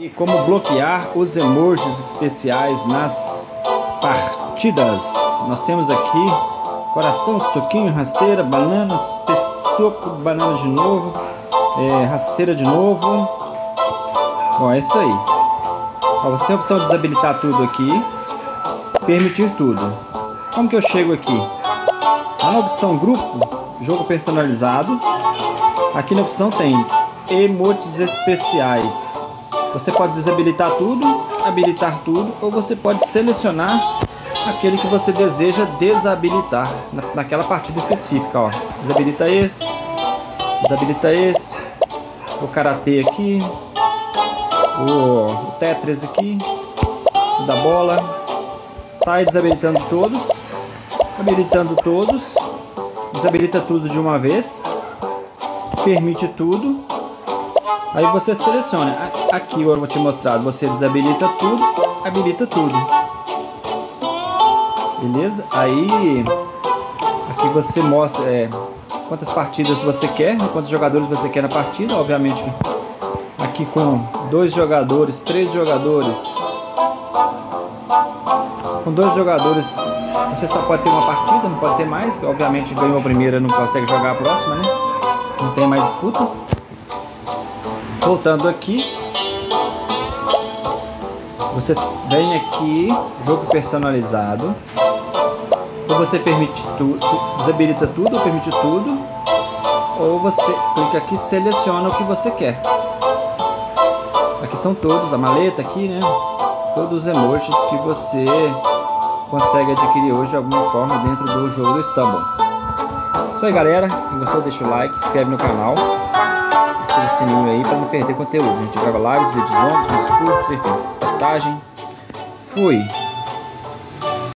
E como bloquear os emojis especiais nas partidas. Nós temos aqui coração, soquinho, rasteira, banana, soco, banana de novo, rasteira de novo. Bom, é isso aí. Ó, você tem a opção de desabilitar tudo aqui, permitir tudo. Como que eu chego aqui? Lá na opção grupo, jogo personalizado. Aqui na opção tem emotes especiais. Você pode desabilitar tudo, habilitar tudo, ou você pode selecionar aquele que você deseja desabilitar naquela partida específica. Ó. Desabilita esse, o karatê aqui, o Tetris aqui, o da bola. Sai desabilitando todos, habilitando todos, desabilita tudo de uma vez, permite tudo. Aí você seleciona, aqui eu vou te mostrar, você desabilita tudo, habilita tudo. Beleza? Aí, aqui você mostra quantas partidas você quer, quantos jogadores você quer na partida. Obviamente, aqui com 2 jogadores, 3 jogadores. Com 2 jogadores, você só pode ter uma partida, não pode ter mais. Obviamente, ganhou a primeira, não consegue jogar a próxima, né? Não tem mais disputa. Voltando aqui, você vem aqui, jogo personalizado, ou você permite tudo, desabilita tudo, ou permite tudo, ou você clica aqui e seleciona o que você quer. Aqui são todos, a maleta aqui, né? Todos os emojis que você consegue adquirir hoje de alguma forma dentro do jogo do Stumble. Isso aí, galera. Se gostou, deixa o like, se inscreve no canal. Ativa o sininho aí para não perder conteúdo. A gente grava lives, vídeos longos, vídeos curtos, enfim, postagem. Fui!